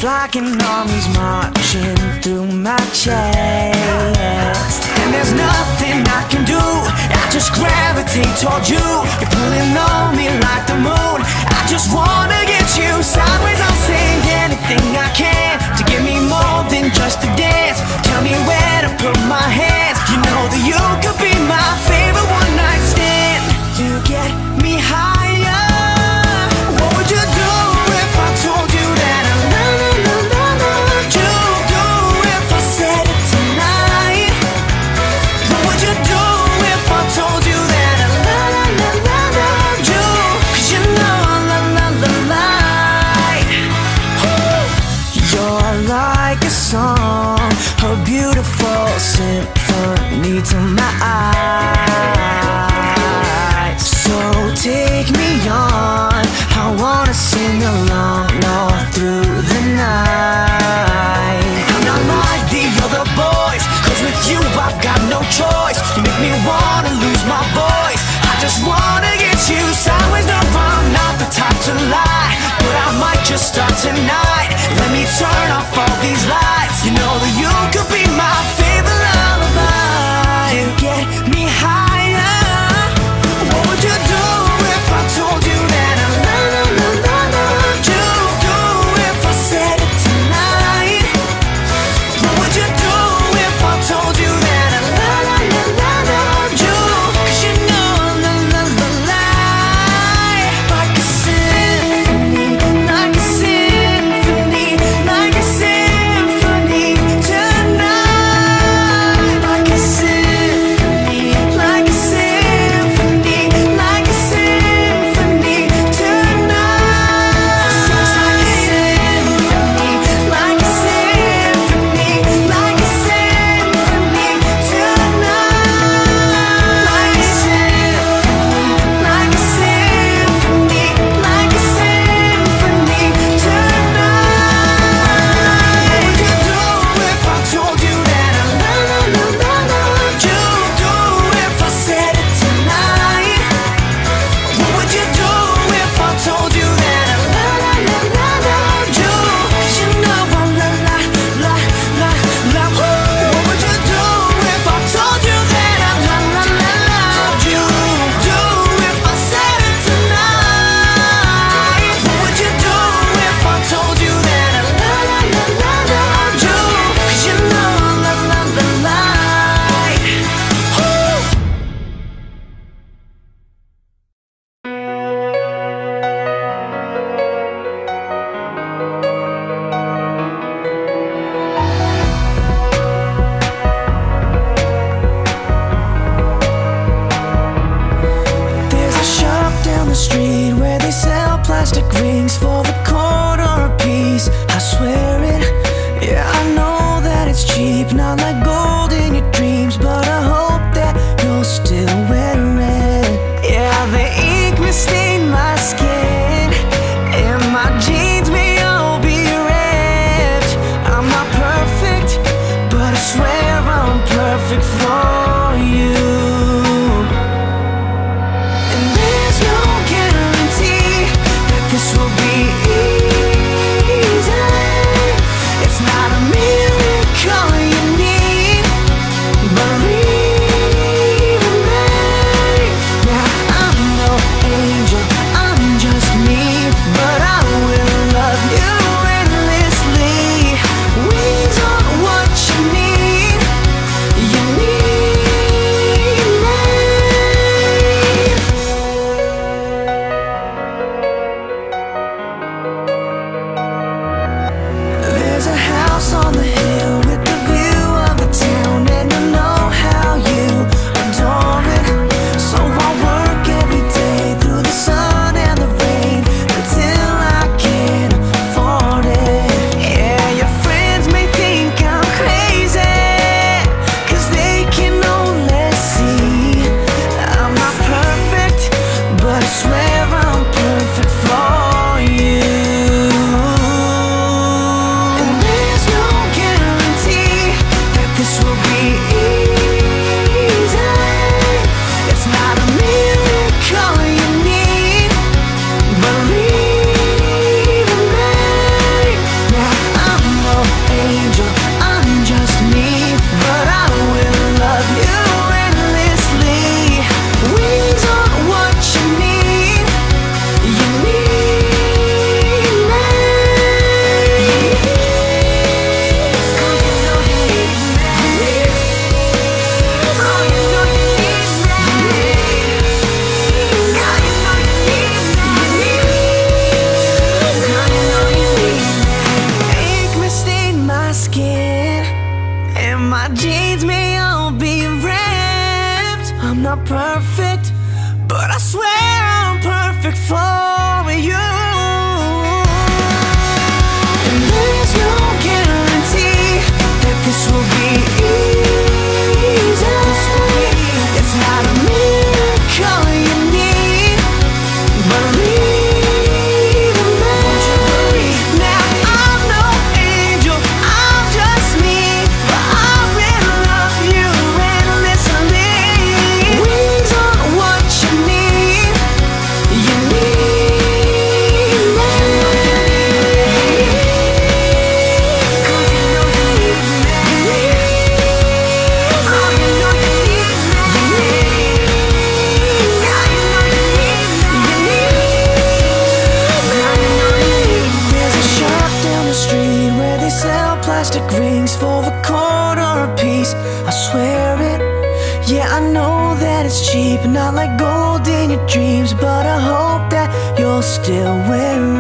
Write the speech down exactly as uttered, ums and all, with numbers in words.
It's like an army's marching through my chest, and there's nothing I can do. I just gravitate toward you. You're pulling on me like the moon. I just wanna get you sideways. I'll say anything I can to give me more than just a dance. Tell me where to put my hands. You know that you could be my favorite one night stand. You get me higher. What would you do if I told you that I love, love, love, loved you? Do if I said it tonight? What would you do if I told you that I love, love, love, loved you? 'Cause you know I love, love, love, light. You're like a song, a beautiful symphony to my eyes. So take me on, I wanna sing along all through the night. I'm not like the other boys, 'cause with you I've got no choice. You make me wanna lose my voice. I just wanna get you sideways. No, I'm not the type to lie, but I might just start tonight. Let me turn off all these lights. You know that you could be my favorite lullaby. You get me higher. What would you do if I told you that I love, love, love, love, loved you? Do if I said it tonight? What would you do if I told you that I love, love, love, love, loved you? 'Cause you know I love, love, love, light. Like a symphony, like a symphony, like a symphony tonight. Like a symphony, like a symphony, like a symphony tonight. Sounds like a symphony, like a symphony, like a symphony tonight. Like a symphony, like a symphony, like a symphony tonight. What would you do if I told you that I love, love, love, loved you? Do if I said it tonight? What would you do if I told you that I love, love, love, love, loved you? 'Cause you know I love, love, love, love, love. What would you do if I told you that I love, love, love, loved you? Do if I said it tonight? What would you do if I told you that I love, love, love, love, loved you? 'Cause you know I love, love, love, light. There's a shop down the street where they sell plastic rings for a quarter a piece. I swear it, yeah, I know that it's cheap, not like gold in your dreams, but I hope that you'll still wear it. Yeah, the ink may stain my skin, and my jeans may all be ripped. I'm not perfect, but I swear I'm perfect for you. And there's no guarantee that this will be easy. It's not a miracle you need, believe in me. Now I'm no angel, I'm just me, but I will love you endlessly. Wings are what you need, you need me. There's a house on the hill with the view of the town, and I know how you adore it. So I work every day through the sun and the rain until I can afford it. Yeah, your friends may think I'm crazy, 'cause they can only see I'm not perfect, but I swear I'm perfect for you. And there's no guarantee jeans may all be ripped. I'm not perfect, but I swear I'm perfect for you. And there's no guarantee that this will be easy. It's not a miracle you need, believe in me. Now I'm no angel, I'm just me, but I will love you endlessly. Wings aren't what you need, you need me. Cause you know you need me. Oh, you know you need me. Now you know you need me. Now you know you need me. There's a shop down the street where they sell plastic rings for a quarter a piece. I swear it, yeah, I know that it's cheap, not like gold in your dreams, but I hope that you'll still wear